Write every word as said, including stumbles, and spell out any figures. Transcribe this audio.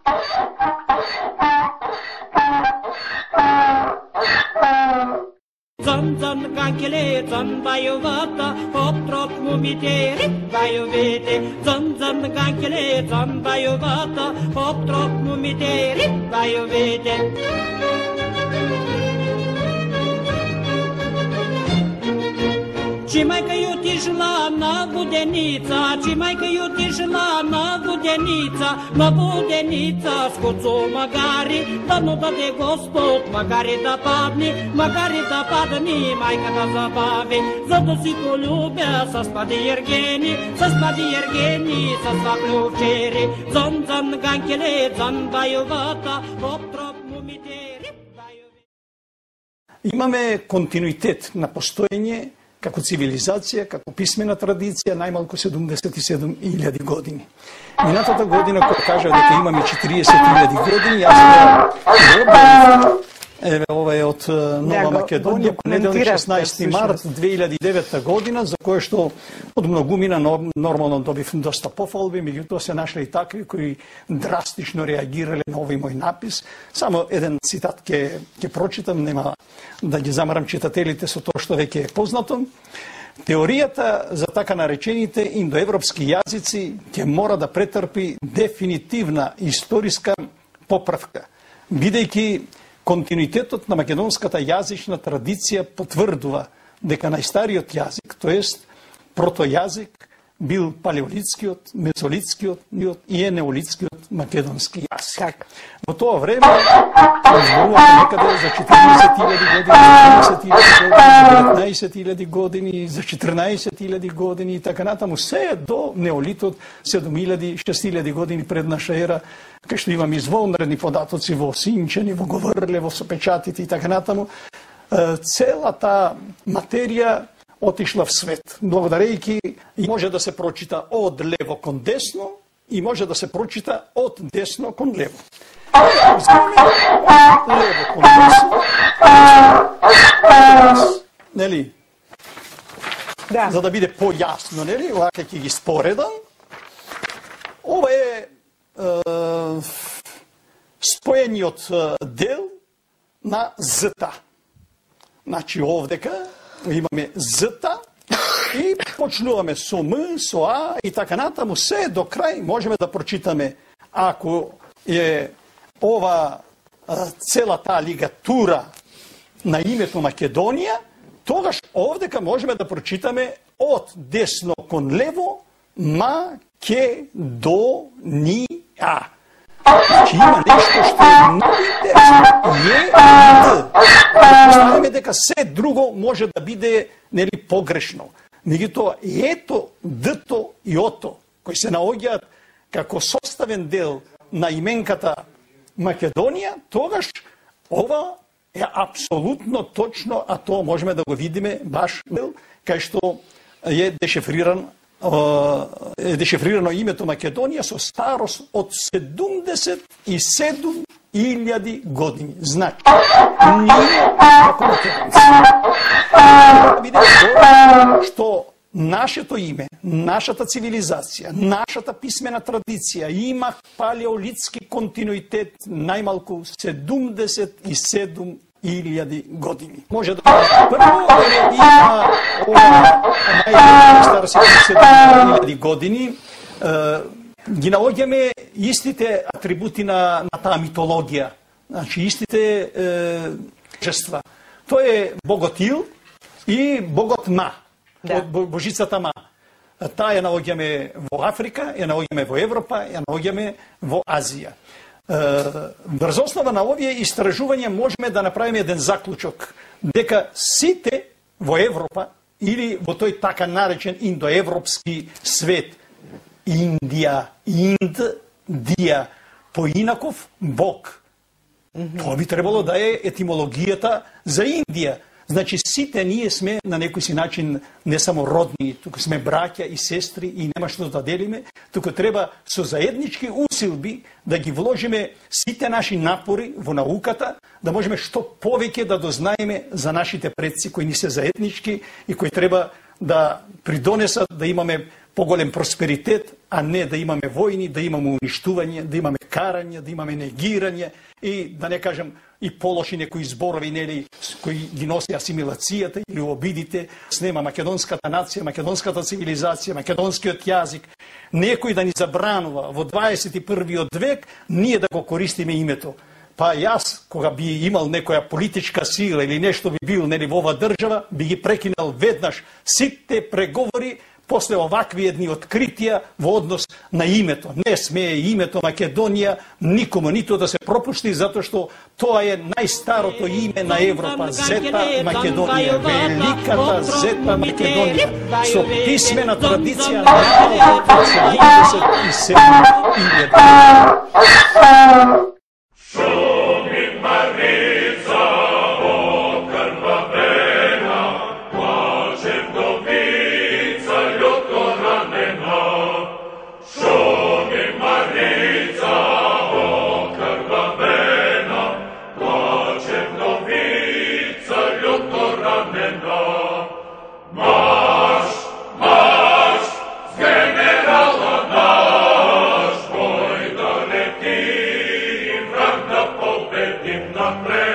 Zan kankele zan bayuvata Hop mumite rip bayuvete Zan zan kankele zan bayuvata Hop mumite rip bayuvete Ci mai că eu tijla na gudenița, ci mai că eu tijla na gudenița, na gudenița scoțo magari, da nu da de Gospod, magari da padni, magari da padni, mai că da zabave, zato si poljubja sa spadi jergeni, sa spadi jergeni, sa svaključeri, zan zan gankele, zan bajovata, hop trop mumite, rip bajove. Имаме континуитет на постоење како цивилизација, како писмена традиција, најмалку седумдесет и седум илјади години. Минатата година, која кажа дека имаме четириесет илјади години, јас го еве ова е од Нова Македонија, понеделник шеснаесети март две илјади и девета година, за кое што од многумина нормално добив доста пофалби, меѓутоа се нашли и такви кои драстично реагирале на овој мој напис. Само еден цитат ќе ќе прочитам, нема да ги замарам читателите со тоа што веќе е познато. Теоријата за така наречените индоевропски јазици ќе мора да претрпи дефинитивна историска поправка, бидејќи континуитетот на македонската јазична традиција потврдува дека најстариот јазик, тоест протојазик, бил палеолитскиот, мезолитскиот и енеолитскиот македонски јазик. Во тоа време, зборуваме некаде за четириесет илјади години, за триесет илјади години, за деветнаесет илјади години, за четрнаесет илјади години и така натаму, се до неолитот седум илјади, шест илјади години пред наша ера, кај што имаме извонредни податоци во Синчани, во Говорле, во Сопечатите и така натаму. Целата материја отишла в свет. Благодарејќи и може да се прочита од лево кон десно и може да се прочита од десно кон лево. Од лево кон десно, нели? Да. За да биде појасно, нели? Вака ќе ги споредам. Ова е, е споениот дел на зета. Значи овдека имаме зета и почнуваме со м, со а и така натаму, се до крај можеме да прочитаме. Ако е ова цела таа лигатура на името Македонија, тогаш овдека можеме да прочитаме од десно кон лево Ма-ке-до-ни-а. Значи има нешто што е многу интересно. Е и Д. Представаме дека се друго може да биде, нели, погрешно. Меѓутоа, ето, Д-то и О-то, кои се наоѓаат како составен дел на именката Македонија, тогаш ова е апсолутно точно, а тоа можеме да го видиме баш кај што е дешифриран е дешифрирано името Македонија со старост од седумдесет и седум илјади години. Значи, ние како македонци видиме што нашето име, нашата цивилизација, нашата писмена традиција има палеолитски континуитет најмалку седумдесет и седум илјади години. Може да прво има ова најстар седумдесет и седум илјади години, ги наоѓаме истите атрибути на, на таа митологија, значи истите божества. Тоа е богот Ил и богот Ма, да. Божицата Ма. Таа ја наоѓаме во Африка, ја наоѓаме во Европа, ја наоѓаме во Азија. Врз основа на овие истражувања можеме да направиме еден заклучок дека сите во Европа или во тој така наречен индоевропски свет, Индија, Инд, Дија, поинаков Бог. Mm-hmm. Тоа би требало да е етимологијата за Индија. Значи, сите ние сме на некој си начин не само родни, туку сме браќа и сестри и нема што да делиме, туку треба со заеднички усилби да ги вложиме сите наши напори во науката, да можеме што повеќе да дознаеме за нашите предци кои ни се заеднички и кои треба да придонесат да имаме поголем просперитет, а не да имаме војни, да имаме уништување, да имаме карање, да имаме негирање и да не кажем и полоши некои зборови, нели, кои ги носи асимилацијата или обидите, снема македонската нација, македонската цивилизација, македонскиот јазик. Некој да ни забранува во дваесет и првиот век ние да го користиме името. Па јас, кога би имал некоја политичка сила или нешто би бил, нели, во ова држава, би ги прекинал веднаш сите преговори после овакви едни откритија во однос на името. Не смее името Македонија никому ниту да се пропушти, затоа што тоа е најстарото име на Европа, Зета Македонија, великата Зета Македонија, со писмена традиција на седумдесет и седма илјада. Napred